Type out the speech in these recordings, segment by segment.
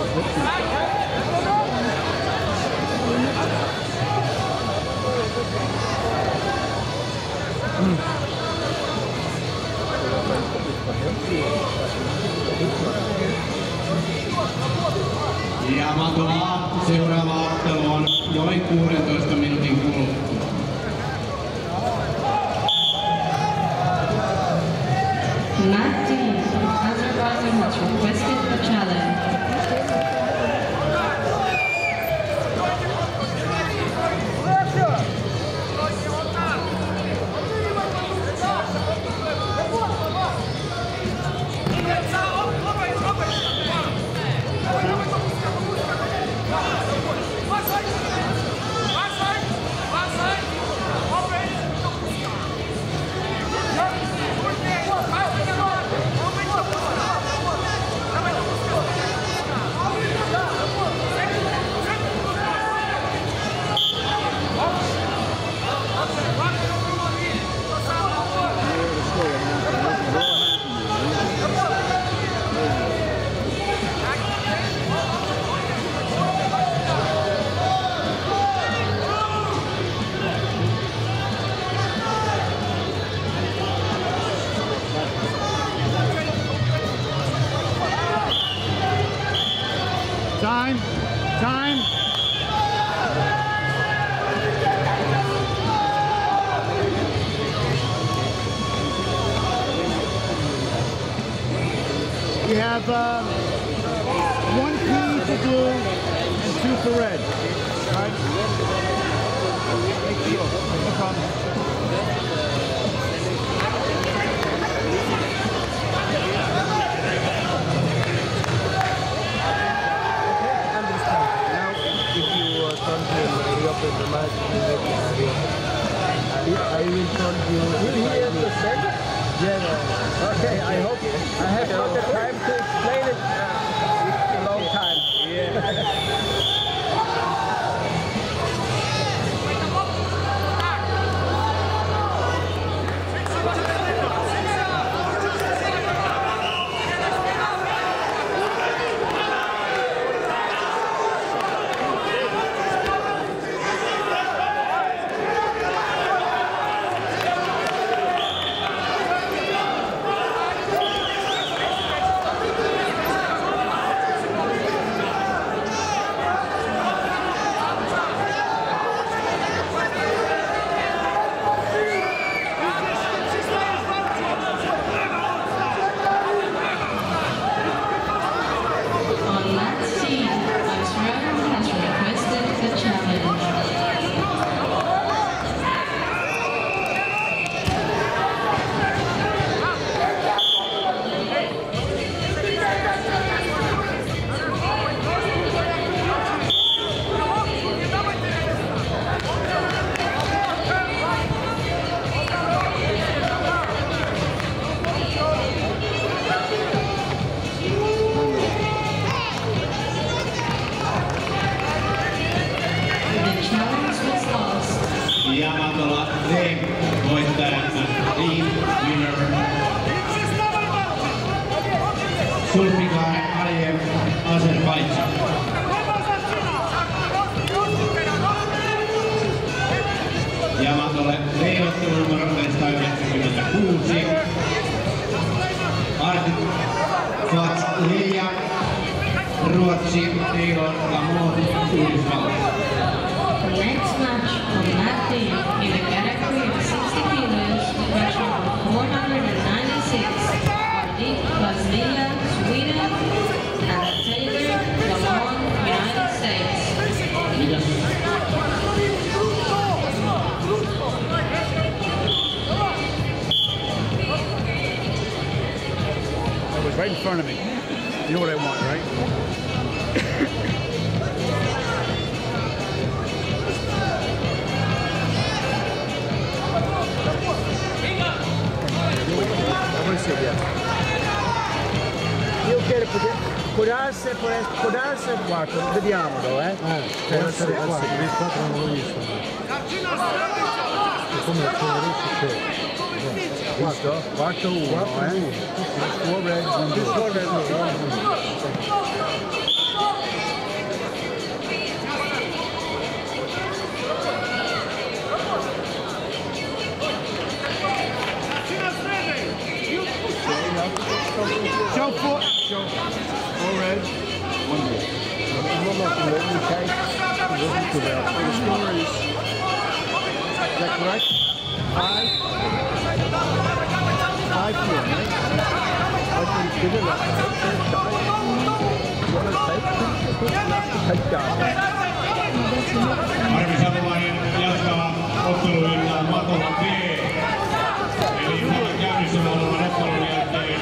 Ja Matola, seuraava ottelu on noin 16 minuutin kuluttua. Matt Dean from Azerbaijan has requested a challenge. Time. We have 1 key for blue and 2 for red. All right? No problem. I will tell you. Will he understand? Yeah. Okay, I hope. I have not the time to explain it. It's a long time. Yeah. Ja Matola Reem voittajana Team Winner. Zulfikar Aliyev, Azerbaidžan. Ja Matolle reilottelu numero 196. Artit Fatslia, Ruotsi, Taylor Lamont, Yhdysvallat. The next match of Matt Dean in the category of 60 kilos, measuring 496, are Dick Vaslia, Sweden, and Taylor Lamont, United States. That was right in front of me. You know what I want, right? Io chiedo curarsi il quarto, vediamolo, eh? Forse il 4 non l'ho visto. Come la Visto? Quarto 1, Four red, one blue. Four red, stories. Is that correct? 5-4, right? Arvi Savolainen jatkaa otteluiltaan Matola B. Eli käynnissä olevan ottelun jälkeen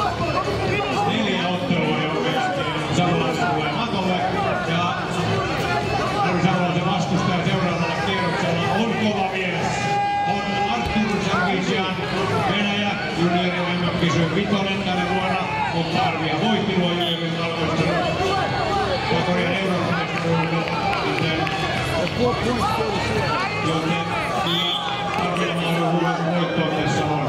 4 ottelua, jonka jälkeen Savolainen tulee Matolle. Ja Arvi Savolaisen vastustaja seuraavalla kierroksella on kova mies. On Artur Sarkisian, Venäjä, juniorien MM-kisojen vitonen tänä vuonna, mutta Arvia voitti nuo juniorien valkoista. Korean Euroopan-mestaruuden, joten kyllä Arvilla mahdollisuudet voittoon tässä on.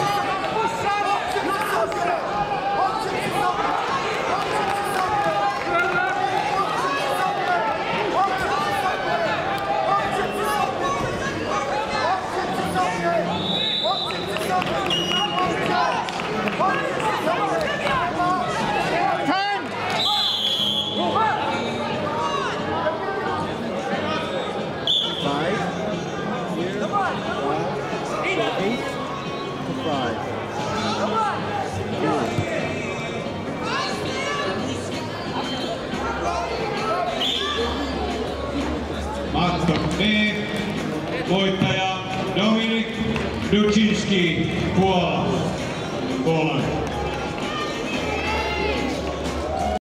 Matto B, voittaja Dominik Duczynski, Puola.